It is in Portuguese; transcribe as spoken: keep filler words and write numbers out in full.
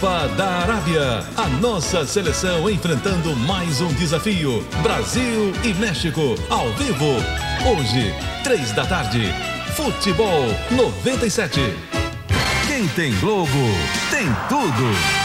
Copa da Arábia. A nossa seleção enfrentando mais um desafio. Brasil e México, ao vivo. Hoje, três da tarde. Futebol noventa e sete. Quem tem Globo, tem tudo.